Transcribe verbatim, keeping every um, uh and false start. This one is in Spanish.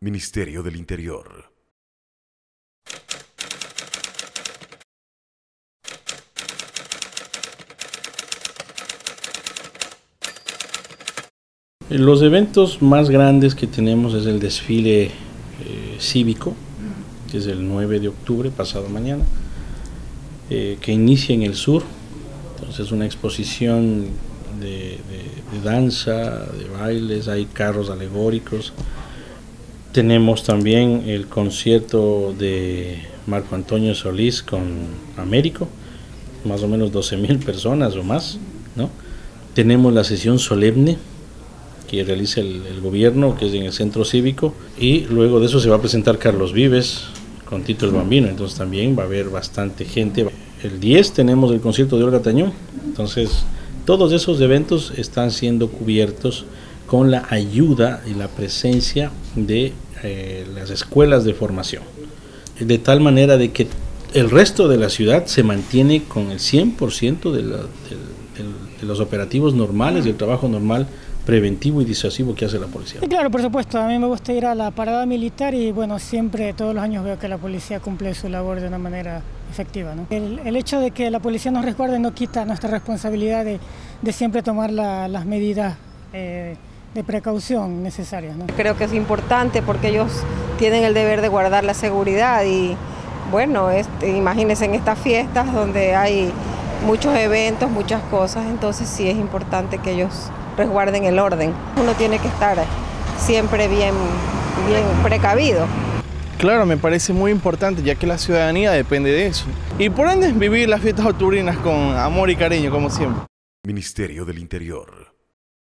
Ministerio del Interior. Los eventos más grandes que tenemos es el desfile eh, cívico, que es el nueve de octubre, pasado mañana, eh, que inicia en el sur. Entonces una exposición de, de, de danza, de bailes, hay carros alegóricos. Tenemos también el concierto de Marco Antonio Solís con Américo, más o menos doce mil personas o más, ¿no? Tenemos la sesión solemne que realiza el, el gobierno, que es en el centro cívico, y luego de eso se va a presentar Carlos Vives con Tito el Bambino, entonces también va a haber bastante gente. El diez tenemos el concierto de Olga Tañón, entonces todos esos eventos están siendo cubiertos con la ayuda y la presencia de eh, las escuelas de formación, de tal manera de que el resto de la ciudad se mantiene con el cien por ciento de, la, de, de, de los operativos normales y el trabajo normal preventivo y disuasivo que hace la policía. Sí, claro, por supuesto, a mí me gusta ir a la parada militar y bueno, siempre, todos los años veo que la policía cumple su labor de una manera efectiva, ¿no? El, el hecho de que la policía nos resguarde no quita nuestra responsabilidad de, de siempre tomar la, las medidas eh, de precaución necesarias, ¿no? Creo que es importante porque ellos tienen el deber de guardar la seguridad y bueno, este, imagínense en estas fiestas donde hay muchos eventos, muchas cosas, entonces sí es importante que ellos resguarden el orden. Uno tiene que estar siempre bien, bien precavido. Claro, me parece muy importante, ya que la ciudadanía depende de eso. Y por ende, vivir las fiestas octubrinas con amor y cariño, como siempre. Ministerio del Interior.